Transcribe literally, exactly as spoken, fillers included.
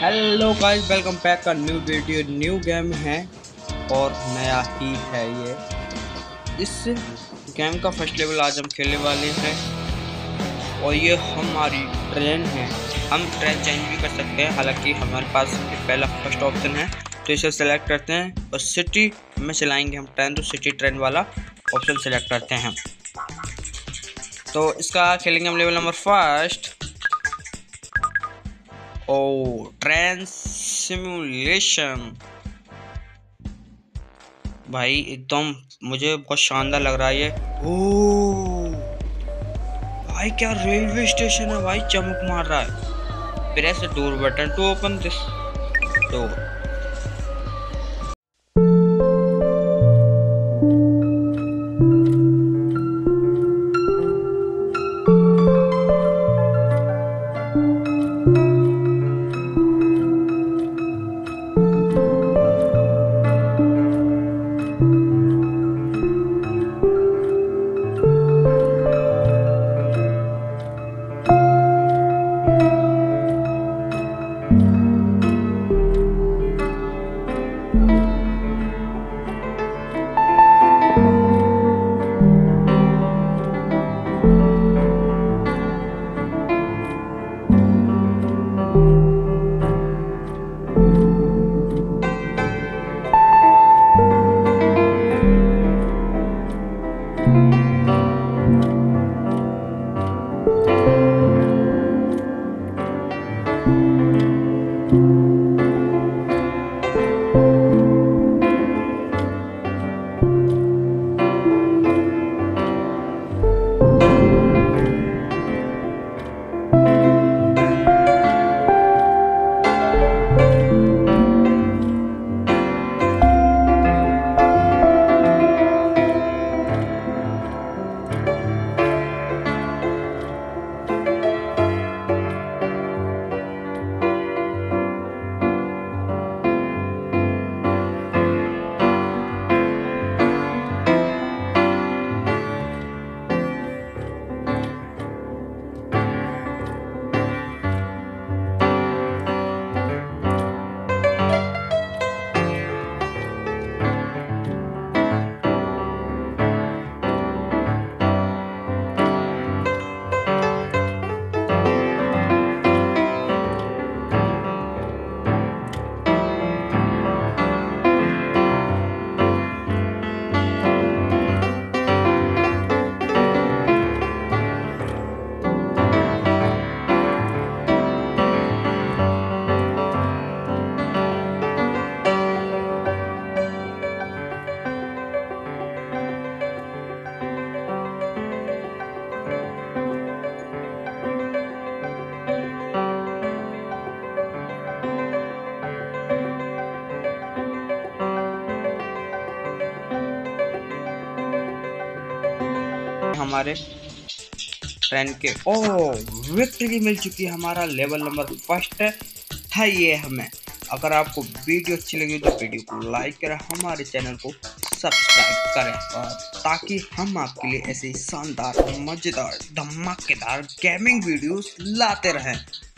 Hello guys, welcome back का new video. New game है और नया ही है ये। इस गेम का फर्स्ट लेवल आज हम खेलने वाले हैं और ये हमारी ट्रेन है। हम ट्रेन चेंज भी कर सकते हैं, हालांकि हमारे पास पहला फर्स्ट ऑप्शन है तो इसे सेलेक्ट करते हैं और सिटी में चलाएंगे हम ट्रेन, तो सिटी ट्रेन वाला ऑप्शन सेलेक्ट करते हैं। तो इसका खेलेंगे हम लेवल नंबर फर्स्ट। ओ ट्रेन सिमुलेशन भाई, एकदम मुझे बहुत शानदार लग रहा है ये। ओ भाई, क्या रेलवे स्टेशन है भाई, चमक मार रहा है। Press door button to open this door. हमारे ट्रेन के ओ विक्ट्री मिल चुकी है। हमारा लेवल नंबर फर्स्ट था ये हमें। अगर आपको वीडियो अच्छी लगी तो वीडियो को लाइक करें, हमारे चैनल को सब्सक्राइब करें और ताकि हम आपके लिए ऐसे शानदार मजेदार धमाकेदार गेमिंग वीडियोस लाते रहें।